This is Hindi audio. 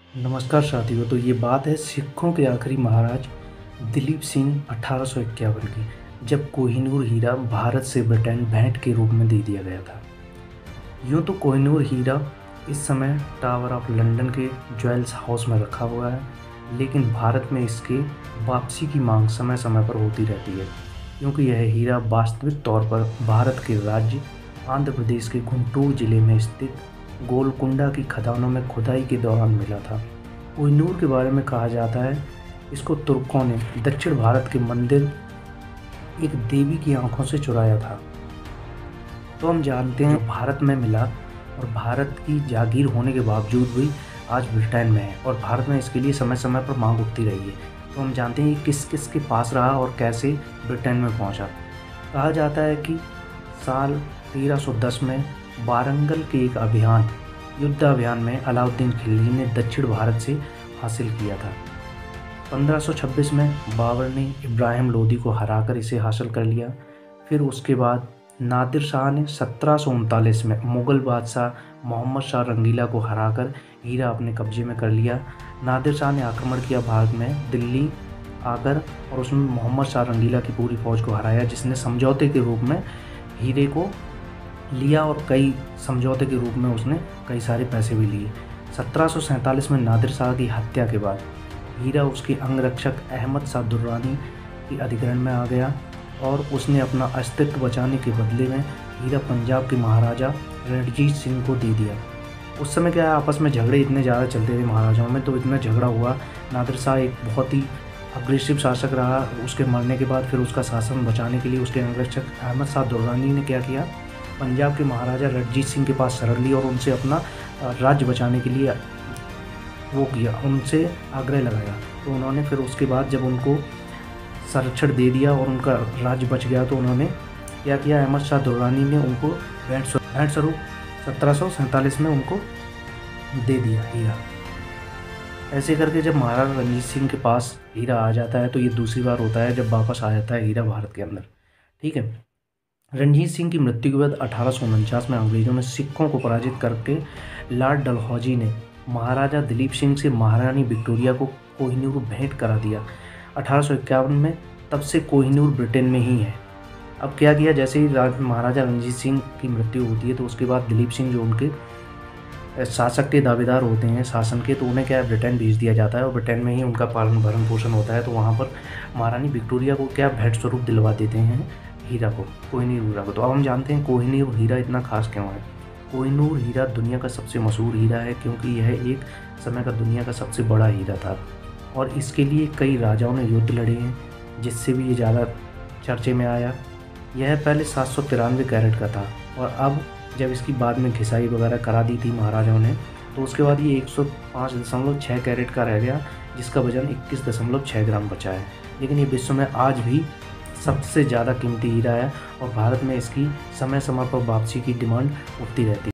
नमस्कार साथियों। तो ये बात है सिखों के आखिरी महाराज दिलीप सिंह 1851 की, जब कोहिनूर हीरा भारत से ब्रिटेन भेंट के रूप में दे दिया गया था। यूँ तो कोहिनूर हीरा इस समय टावर ऑफ लंदन के ज्वेल्स हाउस में रखा हुआ है, लेकिन भारत में इसके वापसी की मांग समय समय पर होती रहती है, क्योंकि यह हीरा वास्तविक तौर पर भारत के राज्य आंध्र प्रदेश के गुंटूर जिले में स्थित गोलकुंडा की खदानों में खुदाई के दौरान मिला था। कोहिनूर के बारे में कहा जाता है, इसको तुर्कों ने दक्षिण भारत के मंदिर एक देवी की आंखों से चुराया था। तो हम जानते हैं भारत में मिला और भारत की जागीर होने के बावजूद भी आज ब्रिटेन में है और भारत में इसके लिए समय समय पर मांग उठती रही है। तो हम जानते हैं किस किस के पास रहा और कैसे ब्रिटेन में पहुंचा। कहा जाता है कि साल 1310 में वारंगल के एक युद्ध अभियान में अलाउद्दीन खिलजी ने दक्षिण भारत से हासिल किया था। 1526 में बाबर ने इब्राहिम लोदी को हराकर इसे हासिल कर लिया। फिर उसके बाद नादिर शाह ने 1739 में मुग़ल बादशाह मोहम्मद शाह रंगीला को हराकर हीरा अपने कब्जे में कर लिया। नादिर शाह ने आक्रमण किया भारत में, दिल्ली आकर, और उसमें मोहम्मद शाह रंगीला की पूरी फौज को हराया, जिसने समझौते के रूप में हीरे को लिया और कई समझौते के रूप में उसने कई सारे पैसे भी लिए। 1747 में नादिर शाह की हत्या के बाद हीरा उसके अंगरक्षक अहमद शाह दुर्रानी के अधिग्रहण में आ गया और उसने अपना अस्तित्व बचाने के बदले में हीरा पंजाब के महाराजा रणजीत सिंह को दे दिया। उस समय क्या है, आपस में झगड़े इतने ज़्यादा चलते थे महाराजाओं में, तो इतना झगड़ा हुआ। नादिर शाह एक बहुत ही अग्रेसिव शासक रहा। उसके मरने के बाद फिर उसका शासन बचाने के लिए उसके अंगरक्षक अहमद शाह दुर्रानी ने क्या किया, पंजाब के महाराजा रणजीत सिंह के पास शरण ली और उनसे अपना राज्य बचाने के लिए वो किया, उनसे आग्रह लगाया। तो उन्होंने फिर उसके बाद जब उनको संरक्षण दे दिया और उनका राज्य बच गया, तो उन्होंने क्या किया, अहमद शाह दुर्रानी ने उनको भेंट स्वरूप 1747 में उनको दे दिया हीरा। ऐसे करके जब महाराजा रणजीत सिंह के पास हीरा आ जाता है, तो ये दूसरी बार होता है जब वापस आ जाता है हीरा भारत के अंदर। ठीक है। रणजीत सिंह की मृत्यु के बाद 1849 में अंग्रेजों ने सिखों को पराजित करके लॉर्ड डलहौजी ने महाराजा दिलीप सिंह से महारानी विक्टोरिया को कोहिनूर भेंट करा दिया 1851 में। तब से कोहिनूर ब्रिटेन में ही है। अब क्या किया, जैसे ही महाराजा रणजीत सिंह की मृत्यु होती है, तो उसके बाद दिलीप सिंह जो उनके शासक के दावेदार होते हैं शासन के, तो उन्हें क्या है, ब्रिटेन भेज दिया जाता है और ब्रिटेन में ही उनका पालन भरण पोषण होता है। तो वहाँ पर महारानी विक्टोरिया को क्या भेंट स्वरूप दिलवा देते हैं हीरा को, कोहिनूर हीरा को। तो अब हम जानते हैं कोहिनूर हीरा इतना खास क्यों है। कोहिनूर हीरा दुनिया का सबसे मशहूर हीरा है, क्योंकि यह एक समय का दुनिया का सबसे बड़ा हीरा था और इसके लिए कई राजाओं ने युद्ध लड़े हैं, जिससे भी ये ज़्यादा चर्चे में आया। यह पहले 793 कैरेट का था और अब जब इसकी बाद में घिसाई वगैरह करा दी थी महाराजाओं ने, तो उसके बाद ये 105.6 कैरेट का रह गया, जिसका वजन 21.6 ग्राम बचा है। लेकिन ये विश्व में आज भी सबसे ज़्यादा कीमती हीरा है और भारत में इसकी समय समय पर वापसी की डिमांड उठती रहती है।